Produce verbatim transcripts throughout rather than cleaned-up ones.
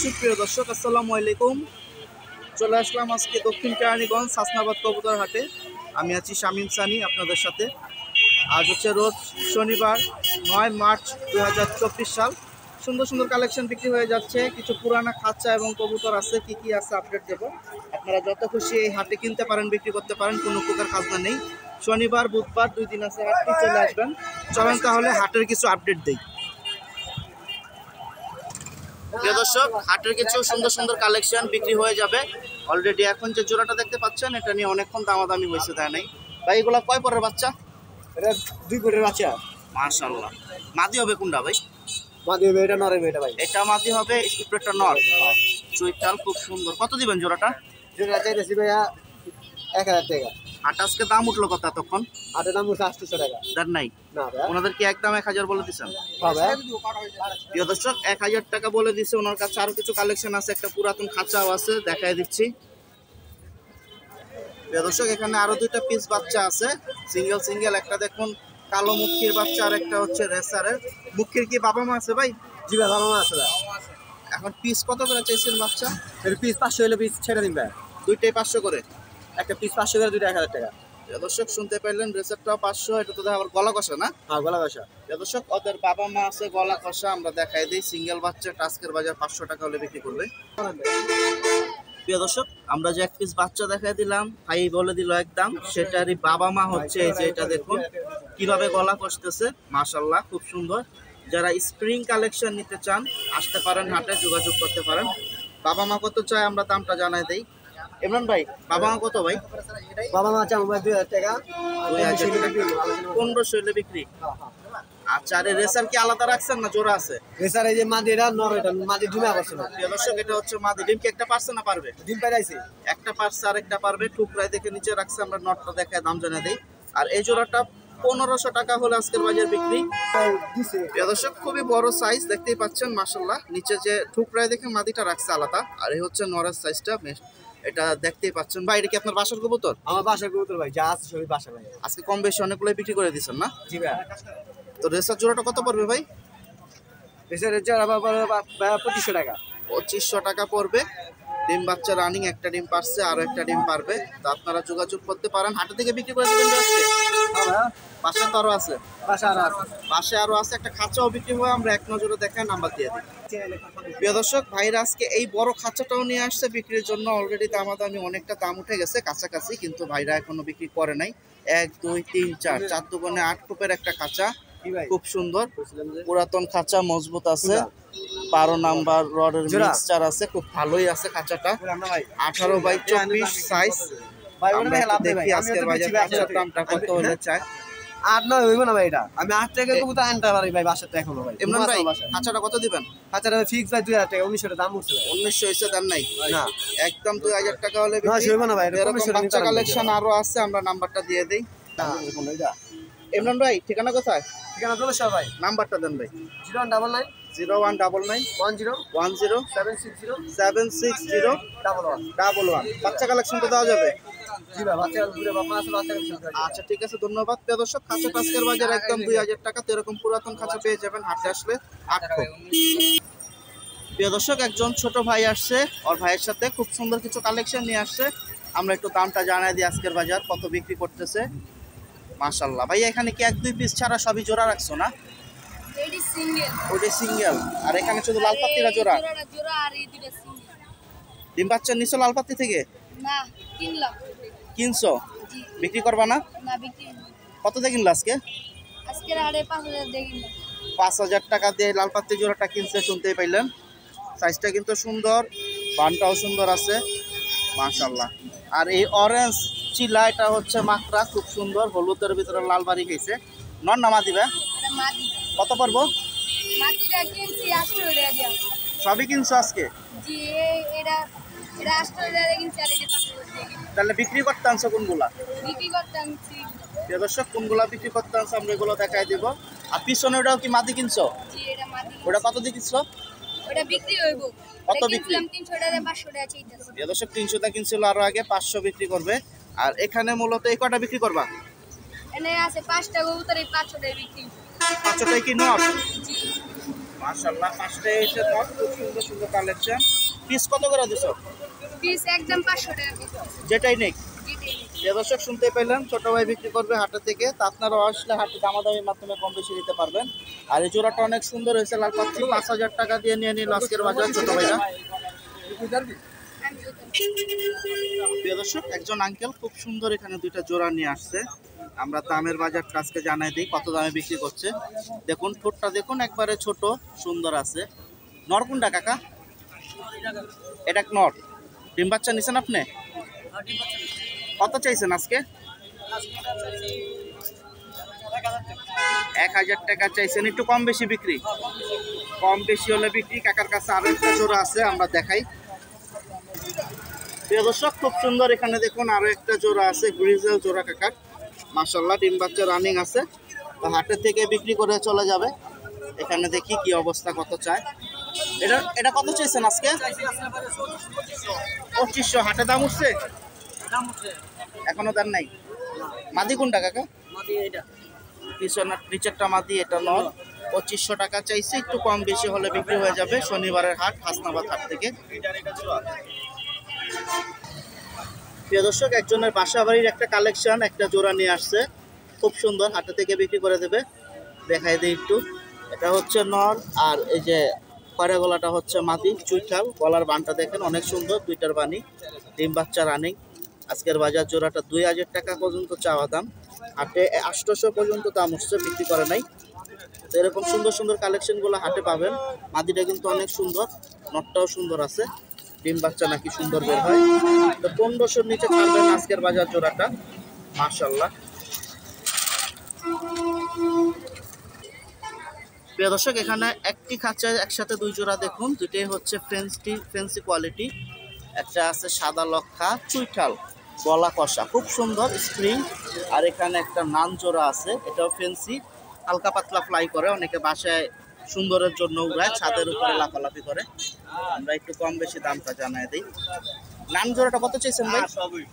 সুপ্রিয় দর্শক, আসসালামু আলাইকুম। চলে আসলাম আজকে দক্ষিণ কেরানীগঞ্জ হাসনাবাদ কবুতর হাটে। আমি আছি শামীম সানি আপনাদের সাথে। আজ হচ্ছে রোজ শনিবার নয় মার্চ দু হাজার চব্বিশ সাল। সুন্দর সুন্দর কালেকশন বিক্রি হয়ে যাচ্ছে। কিছু পুরানা খাঁচা এবং কবুতর আছে, কি কি আছে আপডেট দেবো। আপনারা যত খুশি এই হাটে কিনতে পারেন, বিক্রি করতে পারেন, কোনো প্রকার খাজনা নেই। শনিবার বুধবার দুই দিন আছে হাটটি, চলে আসবেন। চলেন তাহলে হাটের কিছু আপডেট দেই। প্রিয় দর্শক, হাটের কিছু সুন্দর সুন্দর কালেকশন বিক্রি হয়ে যাবে অলরেডি। এখন যে জোড়াটা দেখতে পাচ্ছেন, এটা নিয়ে অনেকক্ষণ দামাদামি হয়েছে, তাই নাই ভাই? এগুলা কয় পরের বাচ্চা? এটা দুই কোটির বাচ্চা। মাশাআল্লাহ। মাদি হবে কোনটা ভাই? মাদি হবে এটা, নর হবে এটা ভাই। এটা মাদি হবে, স্টুপেটটা নর। চুইটাল খুব সুন্দর। কত দিবেন জোড়াটা? যেটা চাইতেছি ভাইয়া এক হাজার টাকা। হাট আজকে দাম উঠলো কত তখন? হাটের দাম হচ্ছে আটশোশো টাকা। দেন নাই? না ভাইয়া, ওনাদের কি একদম এক হাজার বলে দিচ্ছেন? হবে প্রিয় দর্শক, এক হাজার টাকা বলে দিচ্ছে। ওনার কাছে আরো কিছু কালেকশন আছে, একটা পুরাতন খাঁচাও আছে, দেখাই দিচ্ছি। প্রিয় দর্শক, এখানে আরো দুইটা পিস বাচ্চা আছে, সিঙ্গেল সিঙ্গেল। একটা দেখুন কালো মুখির বাচ্চা, আর একটা হচ্ছে রেসারের। মুখির কি বাবা মা আছে ভাই? জি ভাই, বাবা মা আছে ভাই। এখন পিস কত করে চাইছেন বাচ্চা? এটা পিস পাঁচশো হলে পিস ছেড়ে দিন ভাই। দুইটাই পাঁচশো করে? একটা পিস পাঁচশো করে, দুইটা এক হাজার টাকা। প্রিয় দর্শক, শুনতে পাইলেন, রেসারটাও পাঁচশো। এটা তো আবার গলা কষা না? হ্যাঁ, গলা বাসা। প্রিয় দর্শক, ওদের বাবা মা আছে, গলা কষা। আমরা দেখাই দিই। সিঙ্গেল বাচ্চা টাস্কের বাজার পাঁচশো টাকা হলে বিক্রি করবে। প্রিয় দর্শক, আমরা যে এক পিস বাচ্চা দেখাই দিলাম, ভাই বলে দিল একদম, সেটারই বাবা মা হচ্ছে এই যে। এটা দেখুন কিভাবে গলা কষতেছে, মাশাআল্লাহ, খুব সুন্দর। যারা স্প্রিং কালেকশন নিতে চান আসতে পারেন হাটে, যোগাযোগ করতে পারেন। বাবা মা কত চায় আমরা দামটা জানাই দেই। ইমরান ভাই, বাবা মা কত ভাই? বাবা মা চাম ভাই দুই হাজার টাকা। দুই হাজার টাকা, পনেরোশো হলে বিক্রি। আচ্ছা, আর রেসার কি আলাদা রাখছেন না জোড়া আছে? রেসার এই যে মাদি, এটা নর, এটা মাদি ডিমা করছে না। প্রিয় দর্শক, এটা হচ্ছে মাদি। ডিম কি একটা পারছে না পারবে? ডিম পাইছে একটা পারছে আর একটা পারবে। টুকরাই দেখে নিচে রাখছে, আমরা নটটা দেখায় দাম জানা দেই। আর এই জোড়াটা পনেরোশো টাকা হলে আজকের বাজার বিক্রি। প্রিয় দর্শক, খুবই বড় সাইজ, দেখতেই পাচ্ছেন মাশাআল্লাহ। নিচে যে টুকরাই দেখে মাদিটা রাখছে আলাদা, আর এই হচ্ছে নরের সাইজটা। এটা দেখতেই পাচ্ছেন ভাই। এটা কি আপনার বাসার কবুতর? আমার বাসার কবুতর ভাই, যা আছে সবই বাসা ভাই। আজকে কম বেশি অনেকগুলো বিক্রি করে দিচ্ছেন না? জি ভাই। তো রেসার জোড়াটা কত পড়বে ভাই? রেসার জোড়া পঁচিশশো টাকা। পঁচিশশো টাকা পড়বে। ডিম বাচ্চা রানিং, একটা ডিম পারছে, আরো একটা ডিম পারবে। তো আপনারা যোগাযোগ করতে পারেন। হাটে থেকে বিক্রি করে দেবেন আজকে? পাশে তো আরো আছে, পাশে আরো আছে। একটা খাঁচাও বিক্রি হয়, আমরা এক নজরে দেখায় নাম্বার দিয়ে দিই। প্রিয় দর্শক, ভাইরা আজকে এই বড় খাঁচাটাও নিয়ে আসছে বিক্রির জন্য। অলরেডি দামাদামি অনেকটা দাম উঠে গেছে কাছাকাছি, কিন্তু ভাইরা এখনো বিক্রি করে নাই। এক দুই তিন চার চার দোকানে আট কোপের একটা খাঁচা, খুব সুন্দর পুরাতন খাঁচা, মজবুত আছে। বারো নাম্বার রডের মিক্সচার আছে, খুব ভালোই আছে খাঁচাটা। আঠারো বাই চব্বিশ সাইজ। দেখি আজকের বাজার খাঁচার দামটা কত হলে চায়। আট নয় হইব না ভাই, এটা আমি আট টাকা কবুতর আনতে পারি ভাই বাসাতে এখনো ভাই। ইমরান ভাই, খাঁচাটা কত দিবেন? খাঁচাটা ফিক্স ভাই দুই হাজার টাকা। উনিশশো টাকা দাম উঠছে ভাই। উনিশশো হয়েছে, দেন নাই? না, একদম দুই হাজার টাকা হলে না হইব না ভাই। এরকম বাচ্চা কালেকশন আরো আছে, আমরা নাম্বারটা দিয়ে দিই। ইমরান ভাই, ঠিকানা কোথায়? ঠিকানা দোলেশ্বর ভাই। নাম্বারটা দেন ভাই। Zero one double nine zero one double nine one zero one zero seven six zero seven six zero double one double one. বাচ্চা কালেকশন তো দেওয়া যাবে? জি ভাই, বাচ্চা ঘুরে বাবা আছে, বাচ্চা আচ্ছা, ঠিক আছে, ধন্যবাদ। প্রিয় দর্শক, খাঁচা টাস্কের বাজার একদম দুই হাজার টাকা। তো এরকম পুরাতন খাঁচা পেয়ে যাবেন হাটে আসলে। আটশো। প্রিয় দর্শক, একজন ছোট ভাই আসছে, ওর ভাইয়ের সাথে খুব সুন্দর কিছু কালেকশন নিয়ে আসছে। আমরা একটু দামটা জানাই দিই, আজকের বাজার কত বিক্রি করতেছে। মাশাআল্লাহ ভাই, এখানে কি এক দুই পিস ছাড়া সবই জোড়া রাখছো না? ওটা সিঙ্গেল, আর এখানে শুধু লাল পাত্তিরা জোড়া। ডিম বাচ্চা নিছো লাল পাত্তি থেকে? না, কিনলাম। কিনছো? বিক্রি করবা না? না, বিক্রি না। কত দিয়ে কিনলা আজকে? আজকে আড়ে পাঁচ হাজার দিয়ে কিনলাম। পাঁচ হাজার টাকা দিয়ে লাল পাত্তি জোড়াটা কিনছে, শুনতেই পাইলেন। সাইজটা কিন্তু সুন্দর, বানটাও সুন্দর আছে মাশাআল্লাহ। আর এই অরেঞ্জ চিলা, এটা হচ্ছে মাকড়া, খুব সুন্দর, হলুদের ভিতরে লাল বাড়ি খাইছে। নন নামা দিবে? এটা মাদি। কত পড়বো? মাদিটা কিনছি আটশো টাকা দিয়া। সবই কিনছো আজকে? জি, এই- এটা এটা আটশো টাকা দিয়ে কিনছি, আর এটা পাঁচশো টাকা দিয়ে কিনছি। তাহলে বিক্রি করতে আনছো কোনগুলা? বিক্রি করতে আনছি। প্রিয় দর্শক, কোনগুলা বিক্রি করতে আনছো আমরা এগুলো দেখাই দিব। আর পিছনে ওটাও কি মাদি কিনছো? জি, এটা মাদি। ওটা কত দিয়ে কিনছো? ওটা বিক্রি হইব। কত এটা বিক্রি? কিনছিলাম তিনশো টাকা, পাঁচশো টাকা চাইতেছে। প্রিয় দর্শক, তিনশো টাকা কিনছিল আরো আগে, পাঁচশো বিক্রি করবে। আর এখানে মূলত এই কটা বিক্রি করবা? এনে আছে পাঁচটা কবুতর, এই পাঁচশো টাকা বিক্রি। পাঁচশোটাই কি নর? জি। মাশাআল্লাহ পাঁচটায় এসে নট খুব সুন্দর সুন্দর কালেকশন। পিস কত করে দিছো? পিস একদম পাঁচশো টাকা পিস। যেটাই নেই। যেটাই। যে দর্শক শুনতে পেলেন, ছোট ভাই বিক্রি করবে হাটে থেকে, তা আপনারা আসলে হাটে দামাদামির মাধ্যমে কম বেশি দিতে পারবেন। আর এই জোড়াটা অনেক সুন্দর হয়েছে লাল পাচ্ছি, পাঁচ হাজার টাকা দিয়ে নিয়ে নিল আজকের বাজার ছোট ভাইরা। প্রিয় দর্শক, একজন আঙ্কেল খুব সুন্দর এখানে দুইটা জোড়া নিয়ে আসছে। আমরা দামের বাজারটা আজকে জানাই দিই কত দামে বিক্রি করছে। দেখুন ঠোঁটটা দেখুন, একবারে ছোট সুন্দর আছে। নর কোনটা কাকা? এটা নর। ডিম বাচ্চা নিছেন আপনি? কত চাইছেন আজকে? এক হাজার টাকা চাইছেন। একটু কম বেশি বিক্রি? কম বেশি হলে বিক্রি। কাকার কাছে আরো একটা জোড়া আছে, আমরা দেখাই। প্রিয় দর্শক, খুব সুন্দর এখানে দেখুন আরো একটা জোড়া আছে, গ্রিজেল জোড়া কাকার। মাশাআল্লাহ ডিম বাচ্চা রানিং আছে। তো হাটের থেকে বিক্রি করে চলে যাবে। এখানে দেখি কি অবস্থা, কত চায়। এটা এটা কত চাইছেন আজকে? পঁচিশশো। হাটে দাম উঠছে? এখনো দাম নাই। মাদি কোনটা কাকা? পিছনের নিচেরটা মাদি, এটা নর। পঁচিশশো টাকা চাইছে, একটু কম বেশি হলে বিক্রি হয়ে যাবে। শনিবারের হাট, হাসনাবাদ হাট থেকে। প্রিয় দর্শক, একজনের বাসা বাড়ির একটা কালেকশন, একটা জোড়া নিয়ে আসছে, খুব সুন্দর, হাটে থেকে বিক্রি করে দেবে। দেখাই দিই একটু। এটা হচ্ছে নর, আর এই যে খয়রা গলাটা হচ্ছে মাদি চুইঠাল। গলার বানটা দেখেন অনেক সুন্দর, দুইটার বানি, ডিম বাচ্চা রানিং। আজকের বাজার জোড়াটা দুই হাজার টাকা পর্যন্ত চাওয়া দাম, হাটে আটশোশো পর্যন্ত দাম উঠছে, বিক্রি করে নাই। তো এরকম সুন্দর সুন্দর কালেকশনগুলো হাটে পাবেন। মাদিটা কিন্তু অনেক সুন্দর, নটটাও সুন্দর আছে, ডিম বাচ্চা নাকি সুন্দর বের হয়। তো পনেরোশোর নিচে ছাড়বেন আজকের বাজার জোড়াটা। মাশাআল্লাহ। প্রিয় দর্শক, এখানে একটি খাঁচায় একসাথে দুই জোড়া দেখুন, দুটোই হচ্ছে ফেন্সি ফেন্সি কোয়ালিটি। একটা আছে সাদা লক্ষা চুইঠাল, গলা কষা, খুব সুন্দর স্প্রিং। আর এখানে একটা নান জোড়া আছে, এটাও ফেন্সি, হালকা পাতলা ফ্লাই করে, অনেকে বাসায় সুন্দরের জন্য উড়ায়, ছাদের উপরে লাফালাফি করে। আমরা একটু কম বেশি দামটা জানাই দিই। নান জোড়াটা কত চাইছেন ভাই?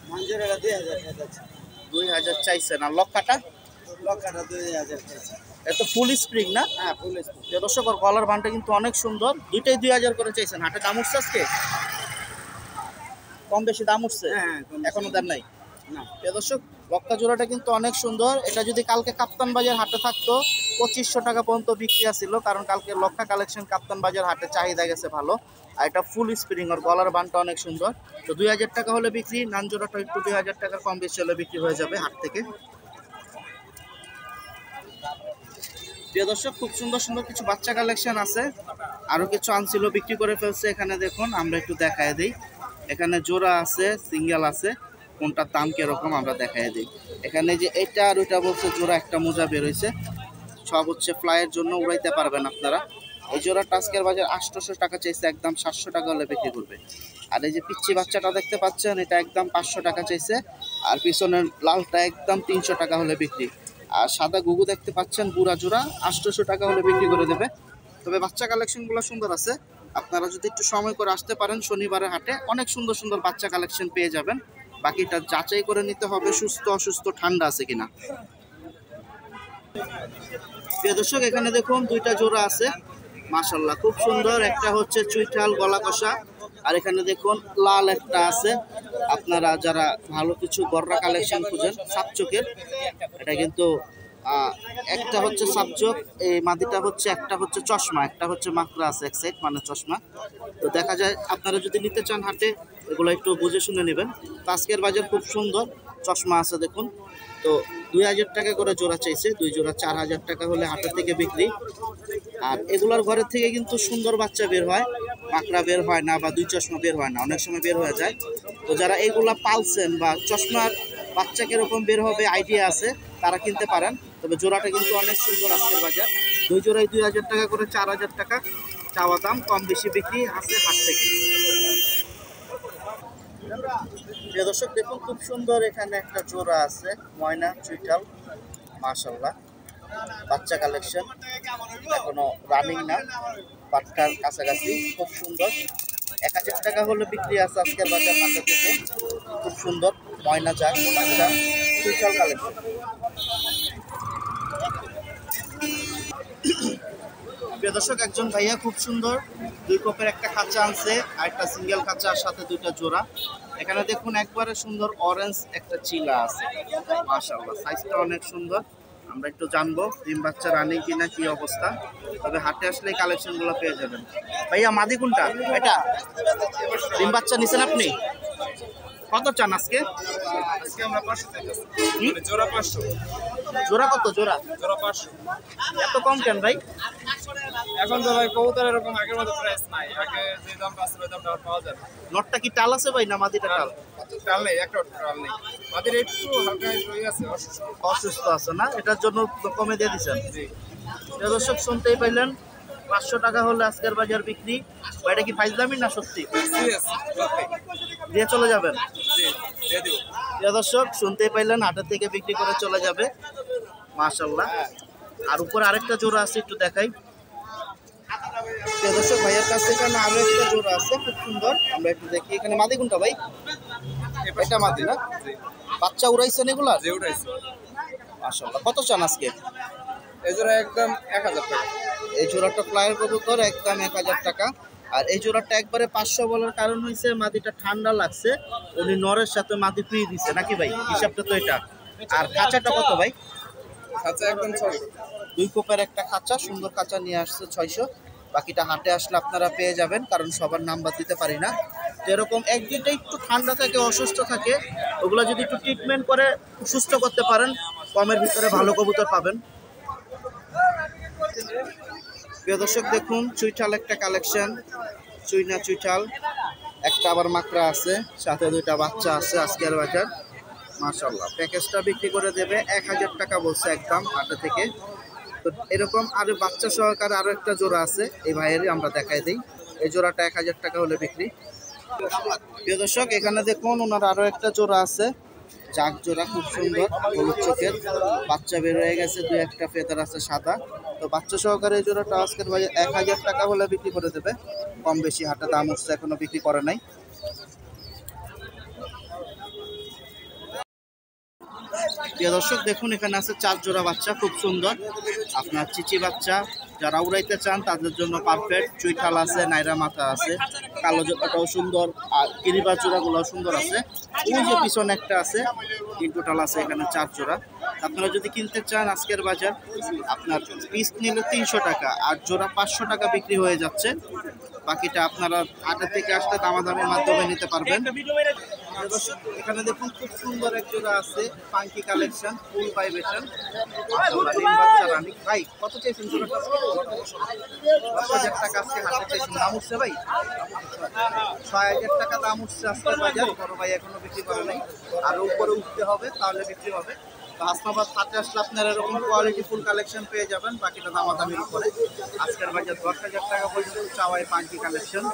দুই হাজার চাইছেন। আর লক্ষাটা? লক্ষাটা দুই হাজার চাইছে। এটা ফুল স্প্রিং না? হ্যাঁ ফুল স্প্রিং। দর্শক, ওর গলার বানটা কিন্তু অনেক সুন্দর, দুইটাই দুই হাজার করে চাইছেন। হাটে দাম উঠছে আজকে? কম বেশি দাম উঠছে? হ্যাঁ এখনো দাম নাই না। প্রিয় দর্শক, লক্ষা জোড়াটা কিন্তু অনেক সুন্দর। এটা যদি কালকে কাপ্তান বাজার হাটে থাকতো পঁচিশশো টাকা পর্যন্ত বিক্রি আছিল, কারণ কালকে লক্ষা কালেকশন কাপ্তান বাজার হাটে চাহিদা গেছে ভালো। আর এটা ফুল স্প্রিং, ওর গলার বানটা অনেক সুন্দর। তো দুই হাজার টাকা হলে বিক্রি। নান জোড়াটা একটু দুই হাজার টাকার কম বেশি হলে বিক্রি হয়ে যাবে হাট থেকে। প্রিয় দর্শক, খুব সুন্দর সুন্দর কিছু বাচ্চা কালেকশন আছে, আরো কিছু আনছিল, বিক্রি করে ফেলছে। এখানে দেখুন, আমরা একটু দেখায় দিই। এখানে জোড়া আছে, সিঙ্গেল আছে, কোনটার দাম কিরকম আমরা দেখাই দিই। এখানে যে এটা আর ওইটা বলছে জোড়া, একটা মোজা বেরোইছে, সব হচ্ছে ফ্লাইয়ের জন্য, উড়াইতে পারবেন আপনারা। এই জোড়া আজকের বাজার আটশোশো টাকা চাইছে, একদম সাতশো টাকা হলে বিক্রি করবে। আর এই যে পিচ্ছি বাচ্চাটা দেখতে পাচ্ছেন, এটা একদম পাঁচশো টাকা চাইছে। আর পিছনের লালটা একদম তিনশো টাকা হলে বিক্রি। আর সাদা গুগু দেখতে পাচ্ছেন, বুড়া জোড়া আটশোশো টাকা হলে বিক্রি করে দেবে। তবে বাচ্চা কালেকশনগুলো সুন্দর আছে, আপনারা যদি একটু সময় করে আসতে পারেন শনিবারের হাটে, অনেক সুন্দর সুন্দর বাচ্চা কালেকশন পেয়ে যাবেন। বাকিটা যাচাই করে নিতে হবে সুস্থ অসুস্থ ঠান্ডা আছে কিনা। প্রিয় দর্শক, এখানে দেখুন দুইটা জোড়া আছে, মাশাআল্লাহ খুব সুন্দর। একটা হচ্ছে চুইঠাল গলা কষা, আর এখানে দেখুন লাল একটা আছে। আপনারা যারা ভালো কিছু গররা কালেকশন খুঁজেন সাপচোকের, এটা কিন্তু একটা হচ্ছে সাপচোক, এই মাদিটা হচ্ছে, একটা হচ্ছে চশমা, একটা হচ্ছে মাকড়া আছে এক সাইড, মানে চশমা। তো দেখা যায় আপনারা যদি নিতে চান হাটে, এগুলো একটু বুঝে শুনে নেবেন। আজকের বাজার খুব সুন্দর, চশমা আছে দেখুন। তো দুই হাজার টাকা করে জোড়া চাইছে, দুই জোড়া চার হাজার টাকা হলে হাটের থেকে বিক্রি। আর এগুলোর ঘরের থেকে কিন্তু সুন্দর বাচ্চা বের হয়, মাকড়া বের হয় না, বা দুই চশমা বের হয় না, অনেক সময় বের হয়ে যায়। তো যারা এগুলা পালছেন বা চশমার বাচ্চা কিরকম বের হবে আইডিয়া আছে, তারা কিনতে পারেন। তবে জোড়াটা কিন্তু অনেক সুন্দর আজকের বাজার। দুই জোড়ায় দুই হাজার টাকা করে, চার হাজার টাকা চাওয়া দাম, কম বেশি বিক্রি আছে হাট থেকে। প্রিয় দর্শক, দেখুন খুব সুন্দর এখানে একটা জোড়া আছে, ময়না চুইঠাল, মাশাআল্লাহ বাচ্চা কালেকশন, এখনো রানিং না, বাচ্চার কাছাকাছি, খুব সুন্দর। এক হাজার টাকা হলে বিক্রি আছে আজকের বাজার হাট থেকে। খুব সুন্দর ময়না চাক বাচ্চা চুইঠাল কালেকশন। প্রিয় দর্শক, একজন ভাইয়া খুব সুন্দর দুই কোপের একটা খাঁচা আনছে আর একটা সিঙ্গেল খাঁচার সাথে দুইটা জোড়া। এখানে দেখুন একবারে সুন্দর অরেঞ্জ একটা চিলা আছে, মাশাআল্লাহ সাইজটা অনেক সুন্দর। আমরা একটু জানবো ডিম বাচ্চা রানিং কিনা কি অবস্থা, তবে হাটে আসলে কালেকশন গুলো পেয়ে যাবেন। ভাইয়া মাদি কোনটা? এটা ডিম বাচ্চা নিছেন আপনি? কত চান আজকে? আজকে আমরা পাঁচশো টাকা হুম? মানে জোড়া পাঁচশো। জোড়া কত জোড়া? জোড়া পাঁচশো। এত কম কেন ভাই? এখন তো ভাই কবুতর এরকম আগের মতো প্রাইস নাই, আগে যে দামটা আসলে ওই দামটা আর পাওয়া যায় না। নটটা কি টাল আছে ভাই না মাদিটা টাল? টাল নেই, একটা টাল নেই। আমাদের একটু হালকা রয়ে আছে অসুস্থ। অসুস্থ আছে না, এটার জন্য কমে দিয়ে দিচ্ছেন। জি প্রিয় দর্শক শুনতেই পাইলেন, পাঁচশো টাকা হলে আজকের বাজার বিক্রি। এটা কি ফাইজলামি না সত্যি? সিরিয়াস সত্যি। দিয়ে চলে যাবেন? জি দিয়ে দিব। প্রিয় দর্শক শুনতেই পাইলেন, হাটের থেকে বিক্রি করে চলে যাবে, মাশাআল্লাহ। আর উপরে আরেকটা জোড়া আছে, একটু দেখাই। প্রিয় দর্শক, ভাইয়ের কাছে এখানে আরো একটা জোড়া আছে খুব সুন্দর, আমরা একটু দেখি। এখানে মাদি কোনটা ভাই? এটা মাদি না? বাচ্চা উড়াইছেন এগুলা? যে উঠাইছি মাশাআল্লাহ। কত চান আজকে? এই জোড়া একদম এক হাজার টাকা। এই জোড়াটা ফ্লায়ার কবুতর, একদম এক হাজার টাকা। আর এই জোড়াটা একবারে পাঁচশো বলার কারণ হয়েছে মাদিটা ঠান্ডা লাগছে, উনি নরের সাথে মাদি পিয়ে দিচ্ছে নাকি ভাই? হিসাবটা তো এটা। আর খাঁচাটা কত ভাই? আচ্ছা একদম ছয়শো। দুই কোপের একটা খাঁচা, সুন্দর খাঁচা নিয়ে আসছে ছয়শো। বাকিটা হাটে আসলে আপনারা পেয়ে যাবেন, কারণ সবার নাম্বার দিতে পারি না। তো এরকম এক দুইটা একটু ঠান্ডা থাকে, অসুস্থ থাকে, ওগুলো যদি একটু ট্রিটমেন্ট করে সুস্থ করতে পারেন, কমের ভিতরে ভালো কবুতর পাবেন। প্রিয় দর্শক দেখুন, চুইঠাল একটা কালেকশন, চুইনা চুইঠাল একটা, আবার মাকড়া আছে, সাথে দুইটা বাচ্চা আছে। আজকের বাজার মাশাআল্লাহ প্যাকেজটা বিক্রি করে দেবে এক হাজার টাকা বলছে একদম হাটে থেকে। তো এরকম আরো বাচ্চা সহকারে আরো একটা জোড়া আছে, এই ভাইয়েরই আমরা দেখাই দিই। এই জোড়াটা এক হাজার টাকা হলে বিক্রি। প্রিয় দর্শক, এখানে দেখুন ওনার আরো একটা জোড়া আছে, জাগ জোড়া, খুব সুন্দর হলুদ চোখের, বাচ্চা বের হয়ে গেছে, দুই একটা ফেদার আছে সাদা। তো বাচ্চা সহকারে এই জোড়াটা আজকের বাজার এক হাজার টাকা হলে বিক্রি করে দেবে, কম বেশি হাটে দাম উঠছে, এখনো বিক্রি করে নাই। প্রিয় দর্শক দেখুন, এখানে আছে চার জোড়া বাচ্চা, খুব সুন্দর। আপনার চিচি বাচ্চা যারা উড়াইতে চান তাদের জন্য পারফেক্ট। চুইঠাল আছে, নাইরা মাথা আছে, কালো জোড়াটাও সুন্দর, আর কিরিবা জোড়াগুলোও সুন্দর আছে। ওই যে পিছনে একটা আছে, তিন টোটাল আছে এখানে চার জোড়া। আপনারা যদি কিনতে চান আজকের বাজার, আপনার পিস নিলে তিনশো টাকা আর জোড়া পাঁচশো টাকা বিক্রি হয়ে যাচ্ছে। বাকিটা আপনারা হাটের থেকে আসলে দামাদামির মাধ্যমে নিতে পারবেন। দর্শক এখানে দেখুন খুব সুন্দর এক জোড়া আছে, পাঙ্কি কালেকশন, ফুল ভাইব্রেশন, ভাই কত চেয়েছেন জোড়াটা? দশ হাজার টাকা আজকে হাতে চেয়েছেন, দাম উঠছে ভাই? ছয় হাজার টাকা দাম উঠছে আজকের বাজার, বড় ভাই এখনো বিক্রি করে নাই, আর উপরে উঠতে হবে তাহলে বিক্রি হবে। তো হাসনাবাদ হাটে আসলে আপনারা এরকম কোয়ালিটি ফুল কালেকশন পেয়ে যাবেন, বাকিটা দামাদামির উপরে। আজকের বাজার দশ হাজার টাকা পর্যন্ত চাওয়াই পাঙ্কি কালেকশন।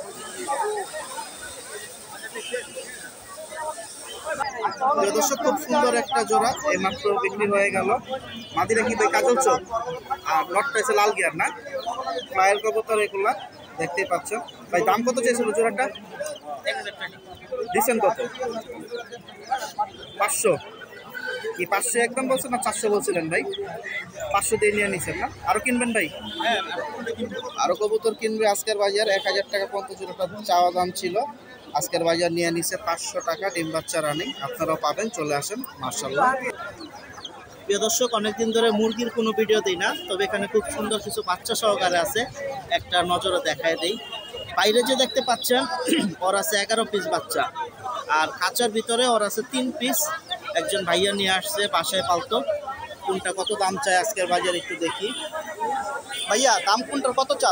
দর্শক খুব সুন্দর একটা জোড়া এইমাত্র বিক্রি হয়ে গেল। মাদিরা কি ভাই কাজল চোখ, আর নটটা এসে লাল গিয়ার না, ফ্লায়ার কবুতর এগুলা দেখতেই পাচ্ছেন। ভাই দাম কত চেয়েছিল জোড়াটা? দিচ্ছেন কত? পাঁচশো? কি পাঁচশো একদম বলছেন না চারশো বলছিলেন ভাই? পাঁচশো দিয়ে নিয়ে নিচ্ছেন না? আরো কিনবেন ভাই? আরো কবুতর কিনবে আজকের বাজার এক হাজার টাকা পর্যন্ত জোড়াটা চাওয়া দাম ছিল, আজকের বাজার নিয়ে নিচ্ছে পাঁচশো টাকা। ডিম বাচ্চা রানিং, আপনারাও পাবেন, চলে আসেন মাশাআল্লাহ। প্রিয় দর্শক, অনেকদিন ধরে মুরগির কোনো ভিডিও দিই না, তবে এখানে খুব সুন্দর কিছু বাচ্চা সহকারে আছে, একটা নজরে দেখায় দেই। বাইরে যে দেখতে পাচ্ছেন ওর আছে এগারো পিস বাচ্চা, আর খাঁচার ভিতরে ওর আছে তিন পিস। একজন ভাইয়া নিয়ে আসছে, বাসায় পালতো। কোনটা কত দাম চায় আজকের বাজার একটু দেখি। ভাইয়া দাম কোনটার কত চাপ?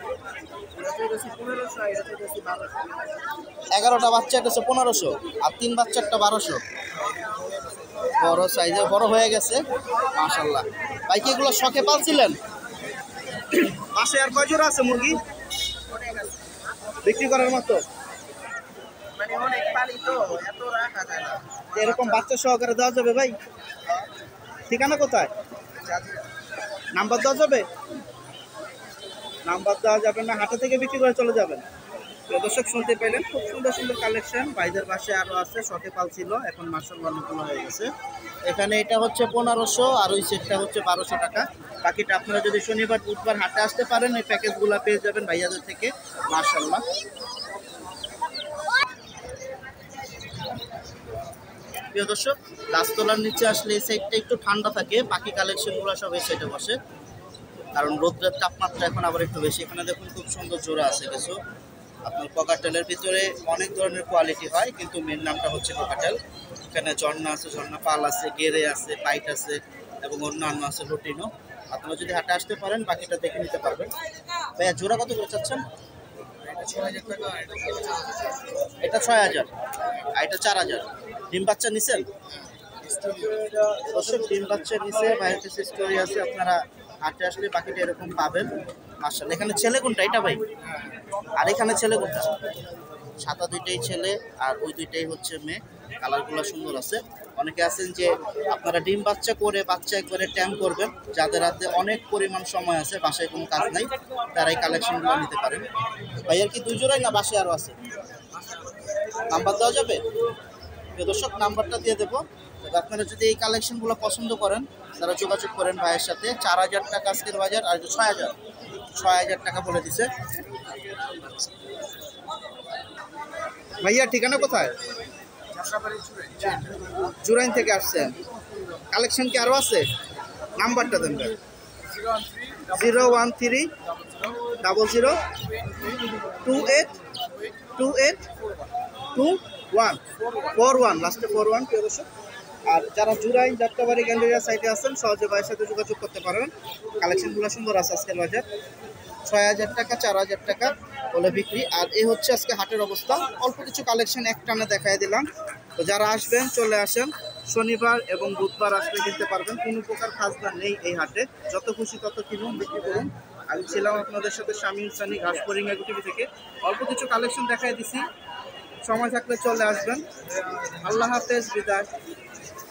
এগারোটা বাচ্চা এটা হচ্ছে পনেরোশো, আর তিন বাচ্চারটা বারোশো। বড় সাইজে বড় হয়ে গেছে মাশাআল্লাহ। ভাই কি এগুলো শখে পালছিলেন? পাশে আর কয় জোড়া আছে মুরগি বিক্রি করার মতো? এরকম বাচ্চা সহকারে দেওয়া যাবে ভাই? ঠিকানা কোথায়? নাম্বার দেওয়া যাবে? নাম্বার দেওয়া যাবে না, হাটে থেকে বিক্রি করে চলে যাবেন। দর্শক শুনতে পেলেন, খুব সুন্দর সুন্দর কালেকশন ভাইদের পাশে আরো আছে, শখে পাল ছিল, এখন মাশাআল্লাহ অনেকগুলো হয়ে গেছে। এখানে এটা হচ্ছে পনেরোশো, আর ওই সেটটা হচ্ছে বারোশো টাকা। বাকিটা আপনারা যদি শনিবার বুধবার হাটে আসতে পারেন এই প্যাকেজগুলো পেয়ে যাবেন ভাইয়াদের থেকে মাশাআল্লাহ। প্রিয় দর্শক, গাছতলার নিচে আসলে এই সাইডটা একটু ঠান্ডা থাকে, বাকি কালেকশনগুলো সব এই সাইডে বসে, কারণ রোদ্রের তাপমাত্রা এখন আবার একটু বেশি। এখানে দেখুন খুব সুন্দর জোড়া আছে কিছু, আপনার ককাটেলের ভিতরে অনেক ধরনের কোয়ালিটি হয়, কিন্তু মেন নামটা হচ্ছে ককাটেল। এখানে ঝর্ণা আছে, ঝর্ণা পাল আছে, গেরে আছে, পাইট আছে এবং অন্যান্য আছে লুটিনো। আপনারা যদি হাটে আসতে পারেন বাকিটা দেখে নিতে পারবেন। ভাইয়া জোড়া কত করে চাচ্ছেন? এটা ছয় হাজার আর এটা চার হাজার। ডিম বাচ্চা নিছেন? দর্শক ডিম বাচ্চা নিচে ভাইয়ের কাছে স্টোরি আছে, আপনারা হাটে আসলে বাকিটা এরকম পাবেন মাশাআল্লাহ। এখানে ছেলে কোনটা? এটা ভাই। আর এখানে ছেলে কোনটা? সাদা দুইটাই ছেলে আর ওই দুইটাই হচ্ছে মেয়ে। কালারগুলো সুন্দর আছে। অনেকে আছেন যে আপনারা ডিম বাচ্চা করে বাচ্চা একবারে ট্যাম করবেন, যাদের হাতে অনেক পরিমাণ সময় আছে, বাসায় কোনো কাজ নাই, তারা এই কালেকশনগুলো নিতে পারেন। ভাইয়ার কি দুই জোড়াই না বাসায় আরও আছে? নাম্বার দেওয়া যাবে? দর্শক নাম্বারটা দিয়ে দেবো। আপনারা যদি এই কালেকশনগুলো পছন্দ করেন তারা যোগাযোগ করেন ভাইয়ের সাথে। চার হাজার টাকা আজকের বাজার, আর ছয় হাজার ছয় হাজার টাকা বলে দিছে ভাইয়া। ঠিকানা কোথায়? জুরাইন থেকে আসছেন। কালেকশন কি আরও আছে? নাম্বারটা দেন। Zero one three double zero two eight two eight two one four one লাস্টে ফোর ওয়ান প্রিয় দর্শক। আর যারা জুরাইন যাত্রাবাড়ি গ্যান্ডেরিয়া সাইটে আছেন সহজে ভাইয়ের সাথে যোগাযোগ করতে পারবেন। কালেকশনগুলো সুন্দর আছে আজকের বাজার। ছয় হাজার টাকা চার হাজার টাকা বলে বিক্রি। আর এই হচ্ছে আজকে হাটের অবস্থা। অল্প কিছু কালেকশন একটানে দেখাই দিলাম। তো যারা আসবেন চলে আসেন, শনিবার এবং বুধবার আসলে কিনতে পারবেন। কোনো প্রকার খাজনা নেই এই হাটে, যত খুশি তত কিনুন বিক্রি করুন। আমি ছিলাম আপনাদের সাথে শামিউল সানি ঘাসফড়িঙ্গা টিভি থেকে। অল্প কিছু কালেকশন দেখাই দিছি, সময় থাকলে চলে আসবেন। আল্লাহ হাফেজ, বিদায়।